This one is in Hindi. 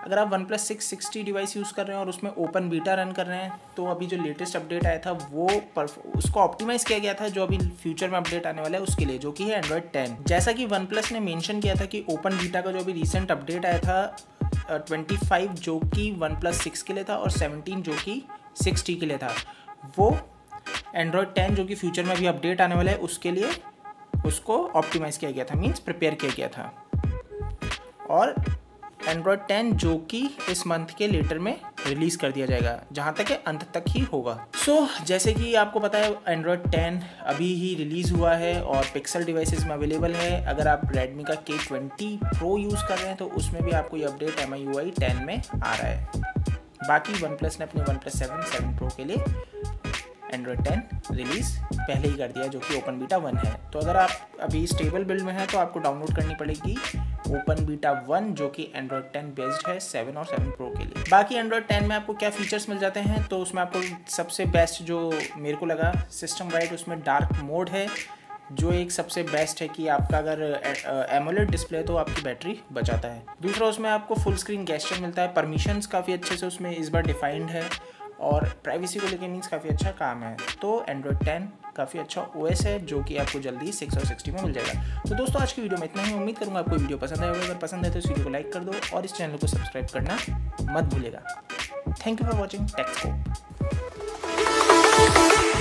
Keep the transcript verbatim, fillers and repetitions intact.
अगर आप OnePlus six six T device use कर रहे हैं और उसमें ओपन बीटा रन कर रहे हैं तो अभी जो लेटेस्ट अपडेट आया था वो उसको ऑप्टिमाइज़ किया गया था जो अभी फ्यूचर में अपडेट आने वाला है उसके लिए, जो कि है एंड्रॉयड टेन। जैसा कि वन प्लस ने मेंशन किया था कि ओपन बीटा का जो अभी रिसेंट अपडेट आया था ट्वेंटी फाइव जो कि वन प्लस सिक्स के लिए था और सेवनटीन जो कि सिक्सटी के लिए था, वो एंड्रॉयड टेन जो कि फ्यूचर में अभी अपडेट आने वाला है उसके लिए उसको ऑप्टिमाइज़ किया गया था, मीन्स प्रिपेयर किया गया था। और एंड्रॉयड टेन जो कि इस मंथ के लेटर में रिलीज़ कर दिया जाएगा, जहाँ तक है अंत तक ही होगा। सो so, जैसे कि आपको पता है एंड्रॉयड टेन अभी ही रिलीज़ हुआ है और पिक्सल डिवाइसेस में अवेलेबल है। अगर आप रेडमी का के ट्वेंटी प्रो यूज़ कर रहे हैं तो उसमें भी आपको ये update M I U I ten में आ रहा है। बाकी वन प्लस ने अपने OnePlus seven seven pro के लिए एंड्रॉयड टेन रिलीज़ पहले ही कर दिया जो कि ओपन बीटा वन है। तो अगर आप अभी स्टेबल बिल्ड में हैं तो आपको डाउनलोड करनी पड़ेगी ओपन बीटा वन जो कि एंड्रॉयड टेन बेस्ड है सेवन और सेवन प्रो के लिए। बाकी एंड्रॉयड टेन में आपको क्या फीचर्स मिल जाते हैं तो उसमें आपको सबसे बेस्ट जो मेरे को लगा सिस्टम वाइड उसमें डार्क मोड है, जो एक सबसे बेस्ट है कि आपका अगर एमोलेड डिस्प्ले है तो आपकी बैटरी बचाता है। दूसरा उसमें आपको फुल स्क्रीन गेस्चर मिलता है, परमिशंस काफ़ी अच्छे से उसमें इस बार डिफाइंड है और प्राइवेसी को लेकर मीन्स काफ़ी अच्छा काम है। तो एंड्रॉयड टेन काफ़ी अच्छा ओएस है जो कि आपको जल्दी सिक्स और सिक्सटी में मिल जाएगा। तो दोस्तों आज की वीडियो में इतना ही, उम्मीद करूँगा आपको वीडियो पसंद आएगा। अगर पसंद है तो इस वीडियो को लाइक कर दो और इस चैनल को सब्सक्राइब करना मत भूलिएगा। Thank you for watching टेक्सकोप।